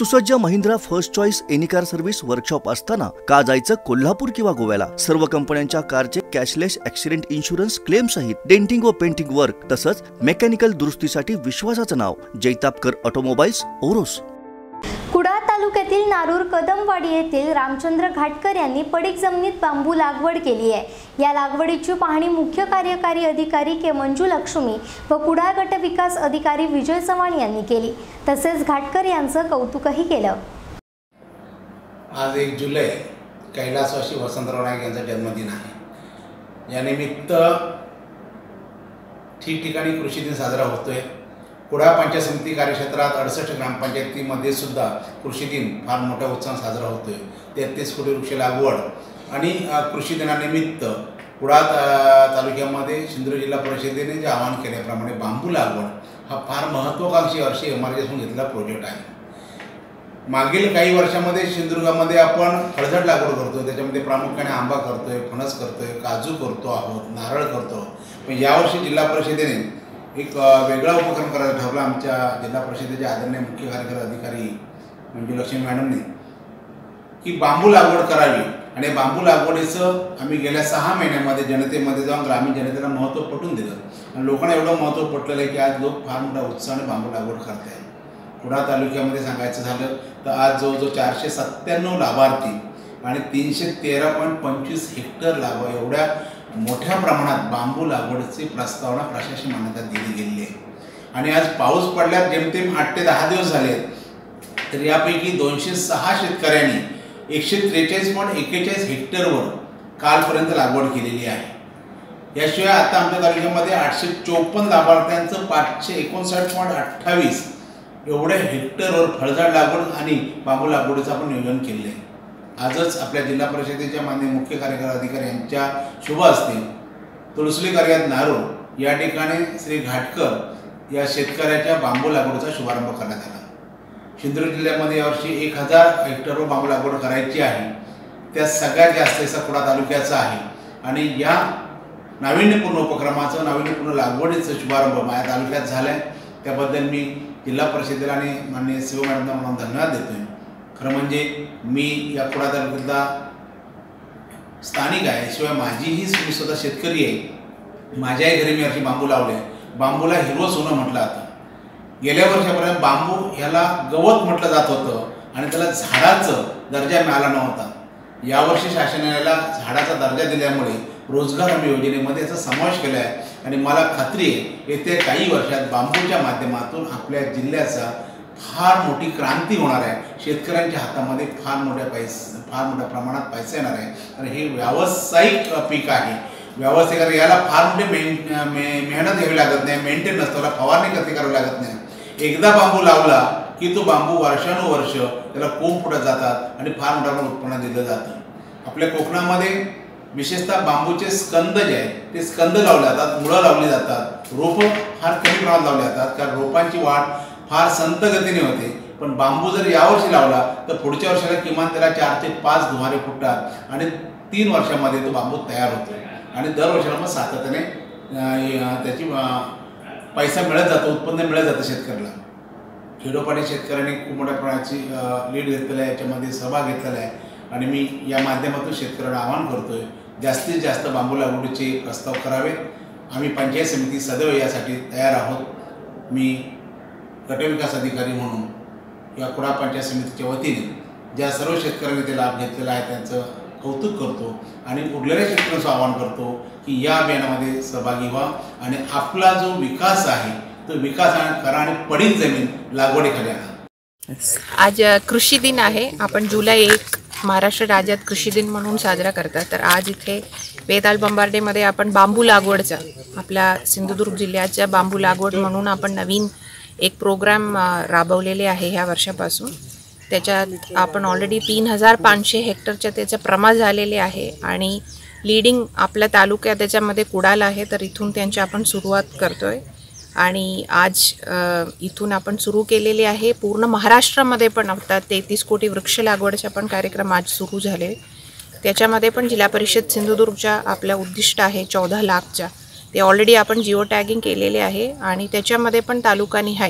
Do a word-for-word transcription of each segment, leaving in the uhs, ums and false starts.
सुसज्ज Mahindra first choice any car service workshop असताना का जायचं कोल्हापूर किंवा गोव्याला। सर्व कंपन्यांच्या कारचे कॅशलेस ॲक्सिडेंट इन्शुरन्स क्लेम सहित डेंटिंग व पेंटिंग वर्क तसंच मेकॅनिकल दुरुस्तीसाठी विश्वासाचं नाव जैतापकर ऑटोमोबाईल्स ओरोस। कुडाळ तालुक्यातील नारूर कदमवाडी येथील रामचंद्र घाटकर यांनी पडीक जमिनीत बांबू लागवड केली आहे। या लागवडीची पाहणी मुख्य कार्यकारी अधिकारी के मंजू लक्ष्मी व कुडाळ गट विकास अधिकारी विजय चव्हाण यांनी केली। तसेच घाटकर यांचं कौतुकही केलं। आज एक जुलै कैलासवासी वसंतराव नाईक यांचा जन्मदिन आहे। या निमित्त ठिकठिकाणी कृषी दिन साजरा होतोय। कुडाळ पंचायत समिती कार्यक्षेत्रात अडुसष्ट ग्रामपंचायतीमध्ये सुद्धा कृषी दिन फार मोठ्या उत्साहात साजरा होतोय। तेहतीस कोटी वृक्ष लागवड आणि कृषी दिनानिमित्त कुडाळ तालुक्यामध्ये सिंधुदुर्ग जिल्हा परिषदेने जे आवाहन केल्याप्रमाणे बांबू लागवड हा फार महत्त्वाकांक्षी वर्षी एम आर घेऊन घेतलेला प्रोजेक्ट आहे। मागील काही वर्षामध्ये सिंधुदुर्गामध्ये आपण फळझाड लागवड करतो, त्याच्यामध्ये प्रामुख्याने आंबा करतोय, फणस करतोय, काजू करतो आहोत, नारळ करतो। पण यावर्षी जिल्हा परिषदेने एक वेगळा उपक्रम करायला ठरवला। आमच्या जिल्हा परिषदेचे आदरणीय मुख्य कार्यकारी अधिकारी मंजू लक्ष्मी मॅडमने की बांबू लागवड करावी आणि बांबू लागवडीचं आम्ही गेल्या सहा महिन्यामध्ये जनतेमध्ये जाऊन ग्रामीण जनतेला महत्त्व पटवून दिलं आणि लोकांना एवढं महत्त्व पटलेलं आहे की आज लोक फार मोठ्या उत्साहाने बांबू लागवड करत आहेत। कुडाळ तालुक्यामध्ये सांगायचं झालं तर आज जवळजवळ चारशे सत्त्याण्णव लाभार्थी आणि तीनशे तेरा पॉईंट पंचवीस हेक्टर लाभ एवढ्या मोठ्या प्रमाणात बांबू लागवडीची प्रस्तावना प्रशासन मान्यता दिली गेली आहे। आणि आज पाऊस पडल्यात जेमतेम आठ ते दहा दिवस झाले तर यापैकी दोनशे सहा शेतकऱ्यांनी एकशे त्रेचाळीस पॉईंट एक्केचाळीस हेक्टरवर कालपर्यंत लागवड केलेली आहे। याशिवाय आता आमच्या तालुक्यामध्ये आठशे चोपन्न लाभार्थ्यांचं पाचशे एकोणसाठ पॉईंट अठ्ठावीस एवढ्या हेक्टरवर फळझाड लागवड आणि बांबू लागवडीचं आपण नियोजन केले आहे। आजच आपल्या जिल्हा परिषदेच्या माननीय मुख्य कार्यकारी अधिकारी यांच्या शुभ हस्ते तुळसली कार्यात नारूर या ठिकाणी श्री घाटकर या शेतकऱ्याच्या बांबू लागवडीचा शुभारंभ करण्यात आला। सिंधुदुर्ग जिल्ह्यामध्ये यावर्षी एक हजार हेक्टरवर बांबू लागवड करायची आहे। त्या सगळ्यात जास्त हिस्सा कुडाळ तालुक्याचा आहे आणि या नाविन्यपूर्ण उपक्रमाचं नाविन्यपूर्ण लागवडीचं शुभारंभ माझ्या तालुक्यात झाला आहे। त्याबद्दल मी जिल्हा परिषदेला आणि माननीय शिव मॅडमना म्हणून धन्यवाद देतोय। खरं म्हणजे मी या कुडाळ तालुक्यातला स्थानिक आहे, शिवाय माझीही मी स्वतः शेतकरी आहे। माझ्याही घरी मी अशी बांबू लावले। बांबूला हिरवं सोनं म्हटलं जातं। गेल्या वर्षापर्यंत बांबू ह्याला गवत म्हटलं जात होतं आणि त्याला झाडाचं दर्जा मिळाला नव्हता। यावर्षी शासनाला झाडाचा दर्जा दिल्यामुळे रोजगार हमी योजनेमध्ये याचा समावेश केला आहे आणि मला खात्री आहे येत्या काही वर्षात बांबूच्या माध्यमातून आपल्या जिल्ह्याचा फार मोठी क्रांती होणार आहे। शेतकऱ्यांच्या हातामध्ये फार मोठ्या पैसे फार मोठ्या प्रमाणात पैसे येणार आहे आणि हे व्यावसायिक पीक आहे। व्यावसायिक याला फार मोठी मेह मेहनत घ्यावी लागत नाही, मेंटेन नसतं, त्याला फवारणी कधी करावी लागत नाही। एकदा बांबू लावला की तो बांबू वर्षानुवर्ष त्याला कोंब फुटत जातात आणि फार मोठं उत्पन्न दिलं जातं। आपल्या कोकणामध्ये विशेषतः बांबूचे स्कंद जे आहेत ते स्कंद लावले जातात, मुळं लावली जातात, रोपं फार कमी प्रमाणात लावली जातात कारण रोपांची वाढ फार संत गतीने होते। पण बांबू जर यावर्षी लावला तर पुढच्या वर्षाला किमान त्याला चार ते पाच दुमारे फुटतात आणि तीन वर्षामध्ये तो बांबू तयार होतो आणि दरवर्षाला मग सातत्याने त्याची पैसा मिळत जातो, उत्पन्न मिळत जातं शेतकऱ्याला। खेडोपाडी शेतकऱ्यांनी खूप मोठ्या प्रमाणाची लीड घेतलेला आहे, याच्यामध्ये सहभाग घेतलेला आहे आणि मी या माध्यमातून शेतकऱ्यांना आवाहन करतोय जास्तीत जास्त बांबू लागवडीचे प्रस्ताव करावेत। आम्ही पंचायत समिती सदैव यासाठी तयार आहोत। मी गटविकास अधिकारी म्हणून या कुडाळ पंचायत समितीच्या वतीने ज्या सर्व शेतकऱ्यांनी ते लाभ घेतलेला आहे त्यांचं कौतुक करतो आणि उरलेल्या शेतकऱ्यांचं आवाहन करतो की या अभियानामध्ये सहभागी व्हा आणि आपला जो विकास आहे तो विकास करा आणि पडीक जमीन लागवडीखाली आणा। आज कृषी दिन आहे। आपण जुलै एक महाराष्ट्र राज्यात कृषी दिन म्हणून साजरा करतात। तर आज इथे वेताल बंबार्डेमध्ये आपण बांबू लागवडचा आपल्या सिंधुदुर्ग जिल्ह्याच्या बांबू लागवड म्हणून आपण नवीन एक प्रोग्राम राबवलेले आहे ह्या वर्षापासून। त्याच्यात आपण ऑलरेडी तीन हजार पाचशे हेक्टरच्या त्याचं प्रमाण झालेले आहे आणि लीडिंग आपल्या तालुक्यात त्याच्यामध्ये कुडाळ आहे। तर इथून त्यांची आपण सुरुवात करतोय आणि आज इथून आपण सुरू केलेले आहे। पूर्ण महाराष्ट्रामध्ये पण आता तेहतीस कोटी वृक्ष लागवडचा पण कार्यक्रम आज सुरू झाले। त्याच्यामध्ये पण जिल्हा परिषद सिंधुदुर्गच्या आपल्या उद्दिष्ट आहे चौदा लाखच्या ते ऑलरेडी आपण जिओ टॅगिंग केलेले आहे आणि त्याच्यामध्ये पण तालुकानी आहे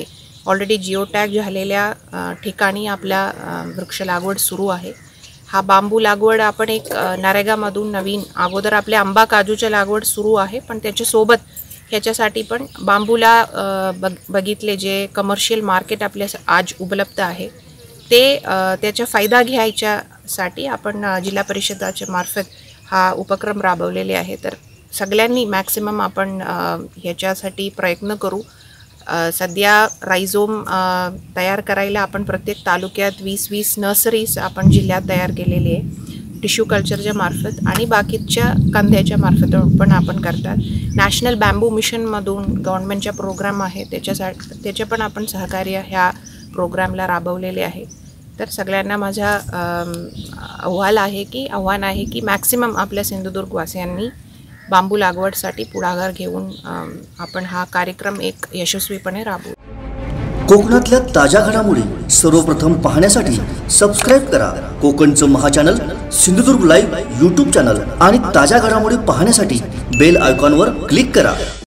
ऑलरेडी जिओ टॅग झालेल्या अ, ठिकाणी आपल्या अ, वृक्ष लागवड सुरू आहे. हा बांबू लागवड आपण एक अ, नरेगामधून नवीन, अगोदर आपल्या आंबा काजूच्या लागवड सुरू आहे, पण त्याच्यासोबत ह्याच्यासाठी पण बांबूला अ, बघ बघितले जे कमर्शियल मार्केट आपल्या आज उपलब्ध आहे ते अ, त्याचा फायदा घ्यायच्यासाठी आपण अ, जिल्हा परिषदाच्या मार्फत हा उपक्रम राबवलेले आहे. तर सगळ्यांनी मॅक्सिमम आपण अ, ह्याच्यासाठी प्रयत्न करू. अ, सध्या रायझोम अ, तयार करायला आपण प्रत्येक तालुक्यात वीस वीस नर्सरीज आपण जिल्ह्यात तयार केलेली आहे टिश्यू कल्चरच्या मार्फत, आणि बाकीच्या कांद्याच्या मार्फत पण आपण करतात. नॅशनल बॅम्बू मिशनमधून गव्हर्नमेंटच्या प्रोग्राम आहे, त्याच्यासाठी त्याचे पण आपण सहकार्य ह्या प्रोग्रामला राबवलेले आहे. तर सगळ्यांना माझा अहवाल आहे की आव्हान आहे की मॅक्सिमम आपल्या सिंधुदुर्गवासियांनी बांबू लागवडसाठी पुढाकार घेऊन आपण हा कार्यक्रम एक यशस्वीपणे राबवू. कोकणातल्या ताज्या घडामोडी सर्वप्रथम पाहण्यासाठी सबस्क्राईब करा कोकणचं महाचॅनल सिंधुदुर्ग लाईव्ह यूट्यूब चॅनल, आणि ताज्या घडामोडी पाहण्यासाठी बेल आयकॉनवर क्लिक करा.